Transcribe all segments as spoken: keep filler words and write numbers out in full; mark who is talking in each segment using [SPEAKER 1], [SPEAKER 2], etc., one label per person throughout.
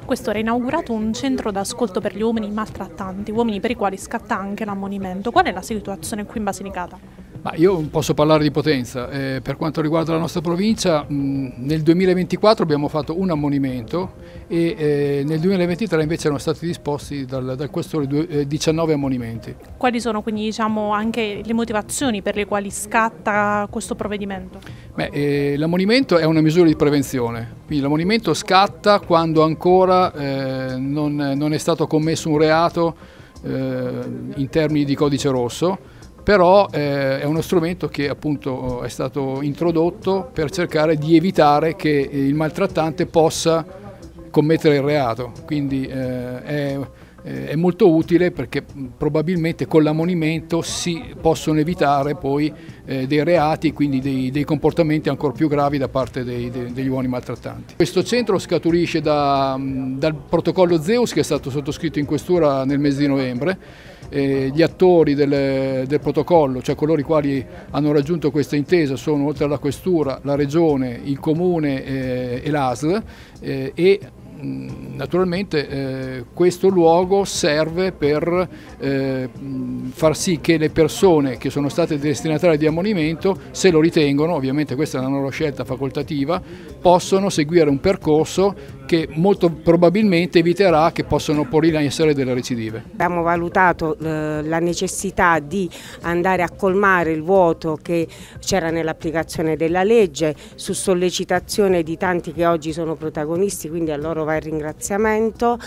[SPEAKER 1] Quest'ora è inaugurato un centro d'ascolto per gli uomini maltrattanti, uomini per i quali scatta anche l'ammonimento. Qual è la situazione qui in Basilicata?
[SPEAKER 2] Ma io posso parlare di Potenza. Eh, per quanto riguarda la nostra provincia, mh, nel duemilaventiquattro abbiamo fatto un ammonimento e eh, nel duemilaventitré invece erano stati disposti dal, dal questore eh, diciannove ammonimenti.
[SPEAKER 1] Quali sono quindi diciamo, anche le motivazioni per le quali scatta questo provvedimento?
[SPEAKER 2] Beh, eh, l'ammonimento è una misura di prevenzione, quindi l'ammonimento scatta quando ancora eh, non, non è stato commesso un reato eh, in termini di codice rosso. Però eh, è uno strumento che appunto è stato introdotto per cercare di evitare che il maltrattante possa commettere il reato, quindi eh, è, è molto utile perché probabilmente con l'ammonimento si possono evitare poi eh, dei reati e quindi dei, dei comportamenti ancora più gravi da parte dei, dei, degli uomini maltrattanti. Questo centro scaturisce da, dal protocollo Zeus che è stato sottoscritto in questura nel mese di novembre. Eh, gli attori del, del protocollo, cioè coloro i quali hanno raggiunto questa intesa, sono oltre alla questura, la regione, il comune eh, e l'A S L eh, e mh, naturalmente eh, questo luogo serve per eh, far sì che le persone che sono state destinatarie di ammonimento, se lo ritengono, ovviamente questa è una loro scelta facoltativa, possono seguire un percorso che molto probabilmente eviterà che possano porre in essere delle recidive.
[SPEAKER 3] Abbiamo valutato eh, la necessità di andare a colmare il vuoto che c'era nell'applicazione della legge su sollecitazione di tanti che oggi sono protagonisti, quindi a loro va il ringraziamento.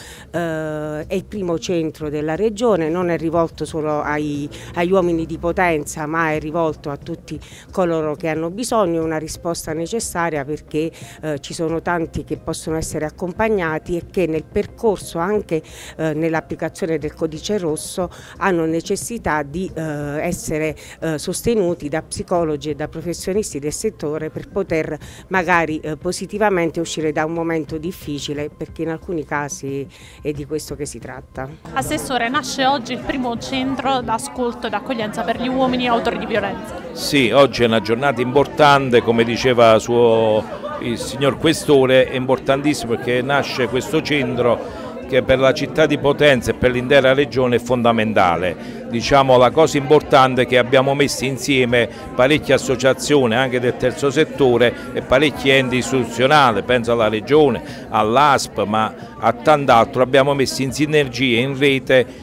[SPEAKER 3] Eh, è il primo centro della regione, non è rivolto solo ai, agli uomini di Potenza, ma è rivolto a tutti coloro che hanno bisogno, una risposta necessaria perché eh, ci sono tanti che possono essere accompagnati e che nel percorso anche eh, nell'applicazione del codice rosso hanno necessità di eh, essere eh, sostenuti da psicologi e da professionisti del settore per poter magari eh, positivamente uscire da un momento difficile, perché in alcuni casi è di questo che si tratta.
[SPEAKER 1] Assessore, nasce oggi il primo centro d'ascolto e d'accoglienza per gli uomini autori di violenza.
[SPEAKER 4] Sì, oggi è una giornata importante, come diceva suo il signor Questore, è importantissimo perché nasce questo centro che per la città di Potenza e per l'intera regione è fondamentale. Diciamo, la cosa importante è che abbiamo messo insieme parecchie associazioni anche del terzo settore e parecchi enti istituzionali, penso alla regione, all'A S P, ma a tant'altro. Abbiamo messo in sinergia, in rete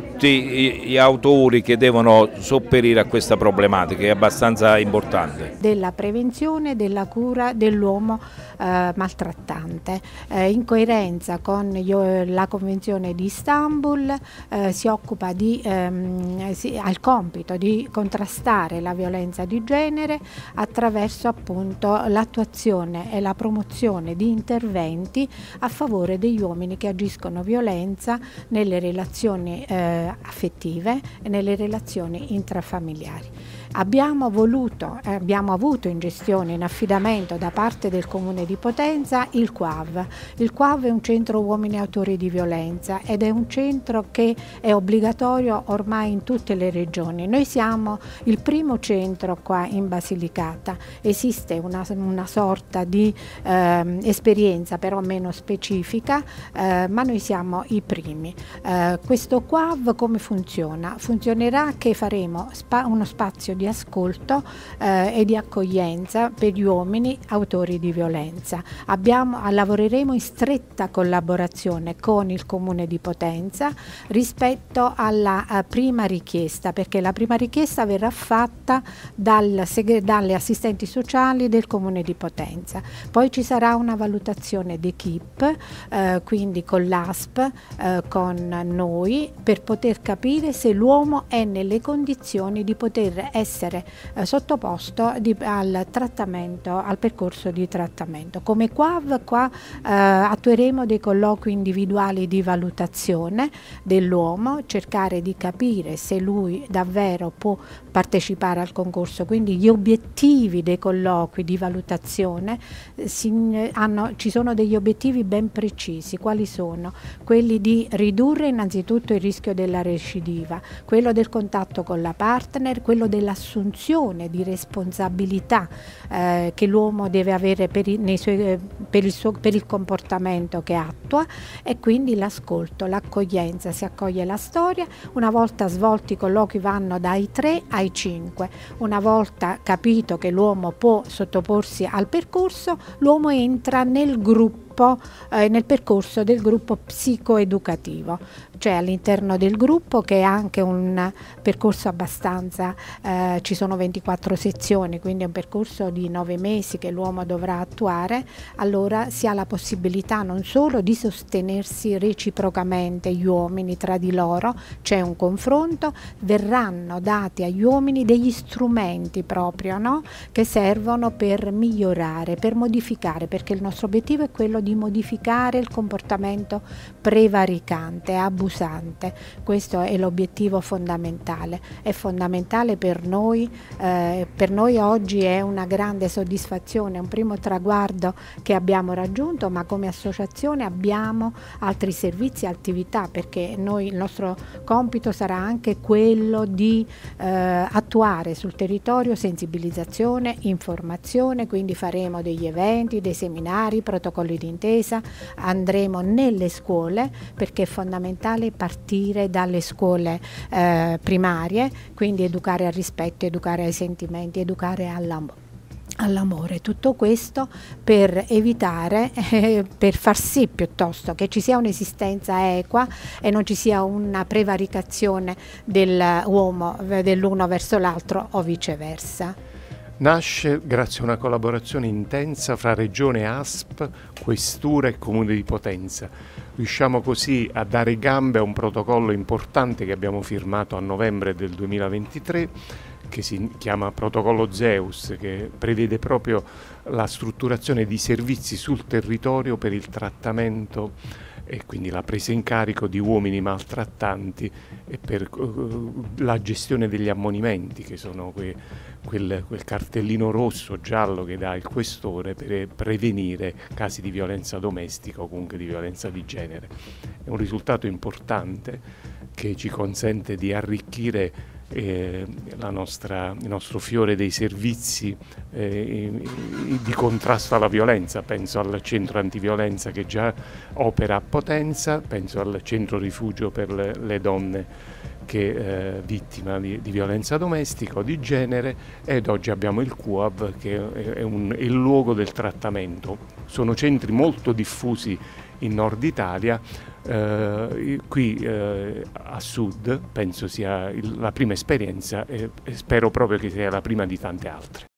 [SPEAKER 4] tutti gli autori che devono sopperire a questa problematica, che è abbastanza importante.
[SPEAKER 5] Della prevenzione, della cura dell'uomo eh, maltrattante. Eh, in coerenza con io, la Convenzione di Istanbul eh, si occupa di, ehm, si, ha il compito di contrastare la violenza di genere attraverso appunto l'attuazione e la promozione di interventi a favore degli uomini che agiscono violenza nelle relazioni eh, affettive e nelle relazioni intrafamiliari. Abbiamo voluto, eh, abbiamo avuto in gestione, in affidamento da parte del Comune di Potenza il Q A V. Il Q A V è un centro uomini autori di violenza ed è un centro che è obbligatorio ormai in tutte le regioni. Noi siamo il primo centro qua in Basilicata, esiste una, una sorta di eh, esperienza però meno specifica, eh, ma noi siamo i primi. Eh, questo Q A V come funziona? Funzionerà che faremo spa uno spazio di ascolto eh, e di accoglienza per gli uomini autori di violenza. Abbiamo, lavoreremo in stretta collaborazione con il Comune di Potenza rispetto alla uh, prima richiesta, perché la prima richiesta verrà fatta dal, dalle assistenti sociali del Comune di Potenza. Poi ci sarà una valutazione d'equipe, eh, quindi con l'A S P, eh, con noi, per poter capire se l'uomo è nelle condizioni di poter essere essere eh, sottoposto di, al trattamento, al percorso di trattamento. Come Q A V qua eh, attueremo dei colloqui individuali di valutazione dell'uomo, cercare di capire se lui davvero può partecipare al concorso, quindi gli obiettivi dei colloqui di valutazione eh, si, hanno, ci sono degli obiettivi ben precisi. Quali sono? Quelli di ridurre innanzitutto il rischio della recidiva, quello del contatto con la partner, quello della assunzione di responsabilità eh, che l'uomo deve avere per, i, nei suoi, per, il suo, per il comportamento che attua, e quindi l'ascolto, l'accoglienza, si accoglie la storia. Una volta svolti i colloqui vanno dai tre ai cinque, una volta capito che l'uomo può sottoporsi al percorso, l'uomo entra nel gruppo Eh, nel percorso del gruppo psicoeducativo, cioè all'interno del gruppo, che è anche un percorso abbastanza, eh, ci sono ventiquattro sezioni, quindi è un percorso di nove mesi che l'uomo dovrà attuare. Allora si ha la possibilità non solo di sostenersi reciprocamente gli uomini tra di loro, c'è un confronto, verranno dati agli uomini degli strumenti proprio, no? Che servono per migliorare, per modificare, perché il nostro obiettivo è quello di modificare il comportamento prevaricante, abusante. Questo è l'obiettivo fondamentale. È fondamentale per noi, eh, per noi oggi è una grande soddisfazione, un primo traguardo che abbiamo raggiunto, ma come associazione abbiamo altri servizi e attività, perché noi, il nostro compito sarà anche quello di eh, attuare sul territorio sensibilizzazione, informazione, quindi faremo degli eventi, dei seminari, protocolli di intesa, andremo nelle scuole, perché è fondamentale partire dalle scuole eh, primarie, quindi educare al rispetto, educare ai sentimenti, educare all'amore. all'amore, tutto questo per evitare, eh, per far sì piuttosto che ci sia un'esistenza equa e non ci sia una prevaricazione dell'uomo dell'uno verso l'altro o viceversa.
[SPEAKER 6] Nasce grazie a una collaborazione intensa fra Regione, A S P, Questura e Comune di Potenza. Riusciamo così a dare gambe a un protocollo importante che abbiamo firmato a novembre del duemilaventitré, che si chiama Protocollo Zeus, che prevede proprio la strutturazione di servizi sul territorio per il trattamento e quindi la presa in carico di uomini maltrattanti e per uh, la gestione degli ammonimenti, che sono que, quel, quel cartellino rosso giallo che dà il questore per prevenire casi di violenza domestica o comunque di violenza di genere. È un risultato importante che ci consente di arricchire Eh, la nostra, il nostro fiore dei servizi eh, di contrasto alla violenza. Penso al centro antiviolenza che già opera a Potenza, penso al centro rifugio per le, le donne che eh, vittima di, di violenza domestica o di genere, ed oggi abbiamo il Q A V, che è, è, un, è il luogo del trattamento. Sono centri molto diffusi in Nord Italia. Uh, qui uh, a Sud penso sia il, la prima esperienza e, e spero proprio che sia la prima di tante altre.